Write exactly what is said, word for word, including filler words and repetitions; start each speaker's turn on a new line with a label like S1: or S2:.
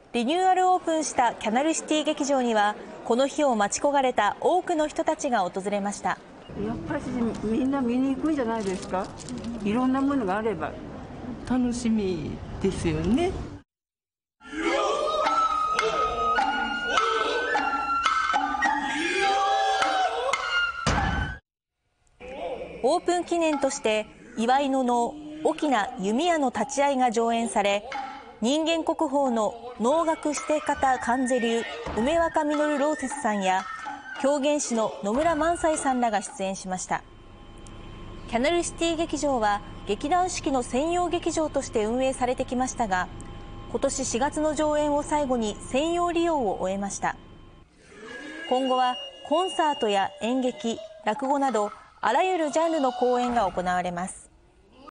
S1: リニューアルオープンしたキャナルシティ劇場には、この日を待ち焦がれた多くの人たちが訪れました。
S2: やっぱりみんな見に行くんじゃないですか。いろんなものがあれば
S3: 楽しみですよね。
S1: オープン記念として祝いの能翁弓矢の立ち会いが上演され、人間国宝の能楽して方観世流梅若実老雪さんや狂言師の野村萬斎さんらが出演しました。キャナルシティ劇場は劇団四季の専用劇場として運営されてきましたが、今年しがつの上演を最後に専用利用を終えました。今後はコンサートや演劇、落語などあらゆるジャンルの公演が行われます。